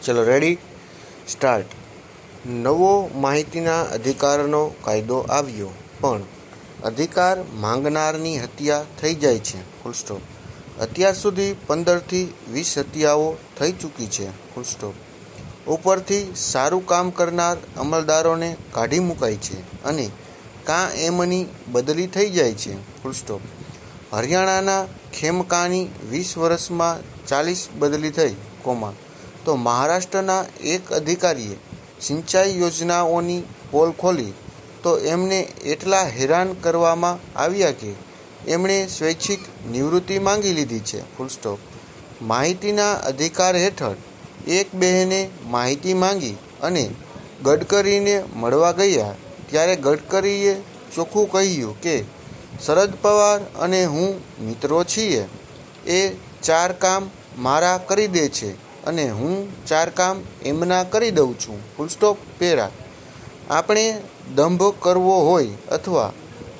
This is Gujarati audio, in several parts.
ચલો રેડી સ્ટાર્ટ. નવો માહિતીના અધિકારનો કાયદો આવ્યો, પણ અધિકાર માંગનારની હત્યા થઈ જાય છે. Full stop. અત્યાર સુધી 15થી 20 હત્યાઓ થઈ ચૂકી છે. Full stop. ઉપરથી સારું કામ કરનાર અમલદારોને કાઢી મુકાય છે અને કાં એમની બદલી થઈ જાય છે. Full stop. હરિયાણાના ખેમકાની 20 વર્ષમાં 40 બદલી થઈ, તો મહારાષ્ટ્રના એક અધિકારીએ સિંચાઈ યોજનાઓની પોલ ખોલી તો એમને એટલા હેરાન કરવામાં આવ્યા કે એમણે સ્વૈચ્છિક નિવૃત્તિ માંગી લીધી છે. Full stop. માહિતીના અધિકાર હેઠળ એક બહેને માહિતી માંગી અને ગડકરીને મળવા ગયા ત્યારે ગડકરીએ ચોખ્ખું કહ્યું કે શરદ પવાર અને હું મિત્રો છીએ. એ 4 કામ મારા કરી દે છે અને હું 4 કામ એમના કરી દઉં છું. Full stop. પેરા. આપણે દંભ કરવો હોય અથવા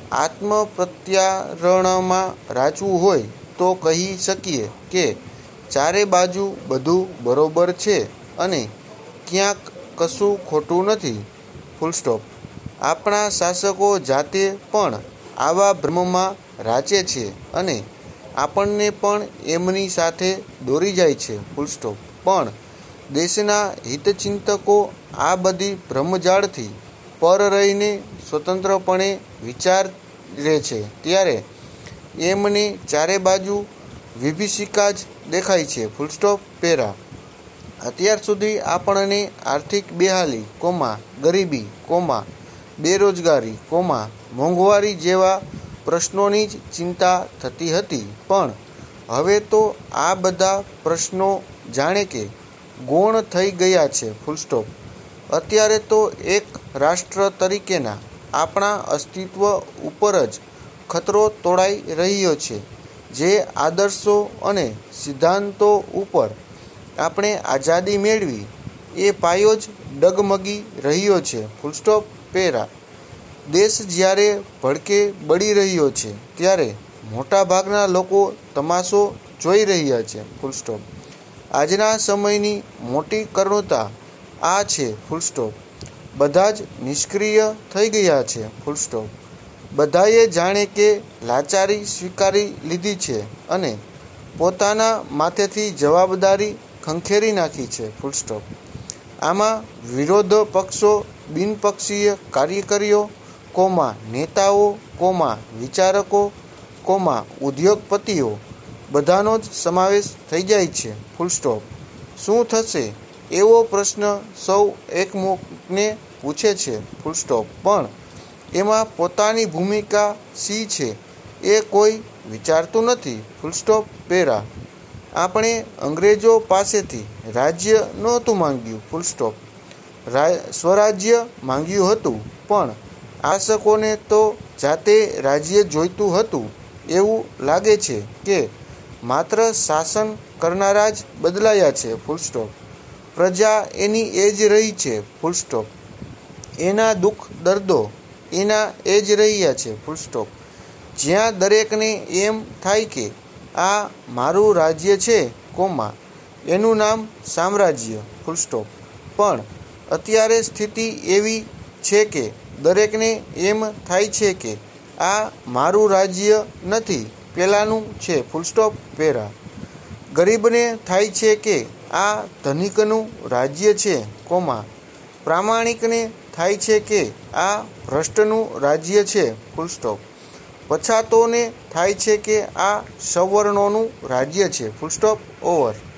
આત્મપ્રત્યારણમાં રાચવું હોય તો કહી શકીએ કે ચારે બાજુ બધું બરોબર છે અને ક્યાંક કશું ખોટું નથી. Full stop. આપણા શાસકો જાતે પણ આવા ભ્રમમાં રાચે છે અને આપણને પણ એમની સાથે દોરી જાય છે. Full stop. પણ દેશના હિતચિંતકો આ બધી ભ્રમજાળથી પર રહીને સ્વતંત્રપણે વિચારે છે ત્યારે એમને ચારે બાજુ વિભીષિકા જ દેખાય છે. Full stop. પેરા. અત્યાર સુધી આપણને આર્થિક બેહાલી, ગરીબી, બેરોજગારી, મોંઘવારી જેવા પ્રશ્નોની જ ચિંતા થતી હતી, પણ હવે તો આ બધા પ્રશ્નો જાણે કે ગૌણ થઈ ગયા છે. Full stop. અત્યારે તો એક રાષ્ટ્ર તરીકેના આપણા અસ્તિત્વ ઉપર જ ખતરો તોળાઈ રહ્યો છે. જે આદર્શો અને સિદ્ધાંતો ઉપર આપણે આઝાદી મેળવી એ પાયો જ ડગમગી રહ્યો છે. Full stop. પેરા. દેશ જ્યારે ભડકે બળી રહ્યો છે ત્યારે મોટાભાગના લોકો તમાશો જોઈ રહ્યા છે. Full stop. આજના સમયની મોટી કરુણતા આ છે. Full stop. બધા જ નિષ્ક્રિય થઈ ગયા છે. Full stop. બધાએ જાણે કે લાચારી સ્વીકારી લીધી છે અને પોતાના માથેથી જવાબદારી ખંખેરી નાખી છે. Full stop. આમાં વિરોધ પક્ષો, બિનપક્ષીય કાર્યકરીઓ, નેતાઓ, વિચારકો, ઉદ્યોગપતિઓ બધાનો જ સમાવેશ થઈ જાય છે. Full stop. શું થશે એવો પ્રશ્ન સૌ એકમુખને પૂછે છે. Full stop. પણ એમાં પોતાની ભૂમિકા શી છે એ કોઈ વિચારતું નથી. Full stop. પેરા. આપણે અંગ્રેજો પાસેથી રાજ્ય નહોતું માંગ્યું. Full stop. સ્વરાજ્ય માંગ્યું હતું, પણ શાસકોને તો જાતે રાજ્ય જોઈતું હતું. એવું લાગે છે કે માત્ર શાસન કરનારા જ બદલાયા છે. Full stop. પ્રજા એની એ જ રહી છે. Full stop. એના દુઃખ દર્દો એના એ જ રહ્યા છે. Full stop. જ્યાં દરેકને એમ થાય કે આ મારું રાજ્ય છે, એનું નામ સામ્રાજ્ય. Full stop. પણ અત્યારે સ્થિતિ એવી છે કે દરેકને એમ થાય છે કે આ મારું રાજ્ય નથી, પેલાનું છે. Full stop. પેરા. ગરીબને થાય છે કે આ ધનિકનું રાજ્ય છે, પ્રામાણિકને થાય છે કે આ ભ્રષ્ટનું રાજ્ય છે. Full stop. પછાતોને થાય છે કે આ સવર્ણોનું રાજ્ય છે. Full stop. ઓવર.